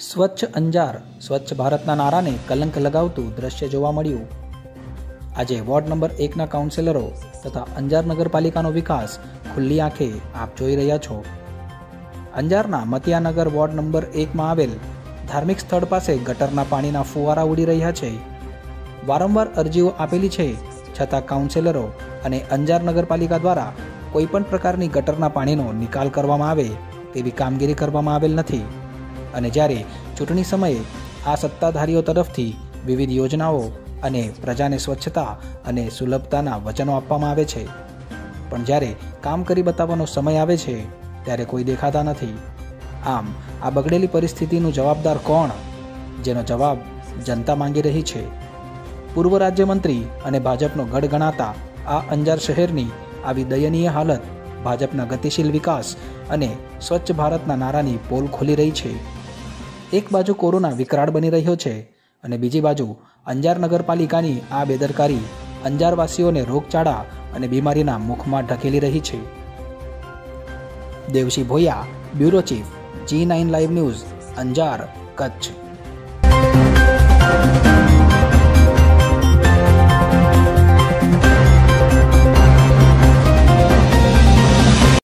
સ્વચ્છ અંજાર સ્વચ્છ ભારતના નારાને કલંક લગાવતું દ્રશ્ય જોવા મળ્યું। આજે વોર્ડ નંબર 1ના કાઉન્સિલરો તથા અંજાર નગરપાલિકાનો વિકાસ ખુલ્લી આંખે આપ જોઈ રહ્યા છો। અંજારના મતિયાનગર વોર્ડ નંબર 1માં આવેલ ધાર્મિક સ્થળ પાસે ગટરના પાણીના ફુવારા ઉડી રહ્યા છે। વારંવાર અરજીઓ આપેલી છે, છતાં કાઉન્સિલરો અને અંજાર નગરપાલિકા દ્વારા કોઈપણ પ્રકારની ગટરના પાણીનો નિકાલ કરવામાં આવે તેવી કામગીરી કરવામાં આવેલ નથી। અને જ્યારે ચૂંટણી સમયે આ સત્તાધારીઓ તરફથી વિવિધ યોજનાઓ અને પ્રજાને સ્વચ્છતા અને સુલભતાના વચનો આપવામાં આવે છે, પણ જ્યારે કામ કરી બતાવવાનો સમય આવે છે ત્યારે કોઈ દેખાતા નથી। આમ આ બગડેલી પરિસ્થિતિનું જવાબદાર કોણ, જેનો જવાબ જનતા માંગી રહી છે। પૂર્વ રાજ્યમંત્રી અને ભાજપનો ગઢ ગણાતા આ અંજાર શહેરની આવી દયનીય હાલત ભાજપના ગતિશીલ વિકાસ અને સ્વચ્છ ભારતના નારાની પોલ ખોલી રહી છે। એક બાજુ કોરોના વિકરાળ બની રહ્યો છે અને બીજી બાજુ અંજાર નગરપાલિકાની આ બેદરકારી અંજારવાસીઓને રોગચાળા અને બીમારીના મુખમાં ઢકેલી રહી છે। Devshi Bhoya, bureau chief, G9 live news, Anjar, Kutch.